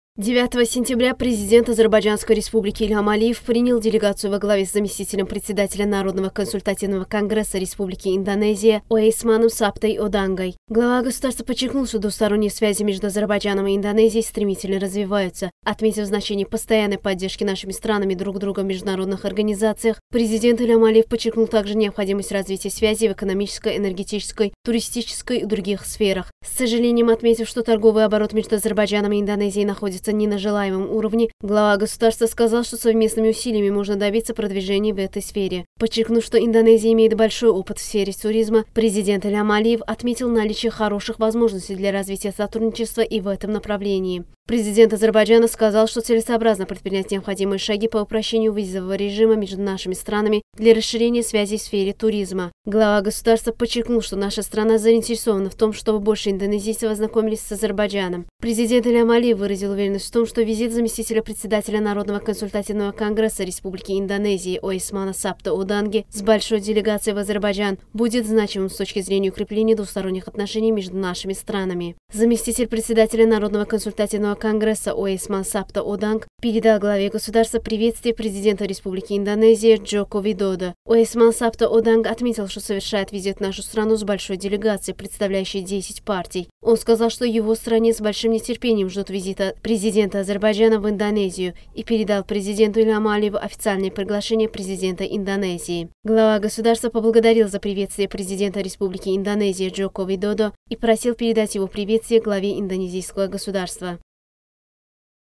9 сентября президент Азербайджанской республики Ильхам Алиев принял делегацию во главе с заместителем председателя Народного консультативного конгресса Республики Индонезия Оэйсманом Саптой Одангой. Глава государства подчеркнул, что двусторонние связи между Азербайджаном и Индонезией стремительно развиваются. Отметив значение постоянной поддержки нашими странами друг друга в международных организациях, президент Ильхам Алиев подчеркнул также необходимость развития связей в экономической, энергетической, туристической и других сферах. С сожалением отметив, что торговый оборот между Азербайджаном и Индонезией находится не на желаемом уровне, глава государства сказал, что совместными усилиями можно добиться продвижения в этой сфере. Подчеркнув, что Индонезия имеет большой опыт в сфере туризма, президент Ильхам Алиев отметил наличие хороших возможностей для развития сотрудничества и в этом направлении. Президент Азербайджана сказал, что целесообразно предпринять необходимые шаги по упрощению визового режима между нашими странами для расширения связей в сфере туризма. Глава государства подчеркнул, что наша страна заинтересована в том, чтобы больше индонезийцев ознакомились с Азербайджаном. Президент Ильхам Алиев выразил уверенность в том, что визит заместителя председателя Народного консультативного конгресса Республики Индонезии Оэйсмана Сапта Оданги с большой делегацией в Азербайджан будет значимым с точки зрения укрепления двусторонних отношений между нашими странами. Заместитель председателя Народного консультативного конгресса Оэйсман Сапта Оданг передал главе государства приветствие президента Республики Индонезия Джоко Видодо. Оэйсман Сапта Оданг отметил, что совершает визит в нашу страну с большой делегацией, представляющей 10 партий. Он сказал, что его стране с большим нетерпением ждут визита президента Азербайджана в Индонезию и передал президенту Ильхаму Алиеву официальное приглашение президента Индонезии. Глава государства поблагодарил за приветствие президента Республики Индонезия Джоко Видодо и просил передать его приветствие главе индонезийского государства.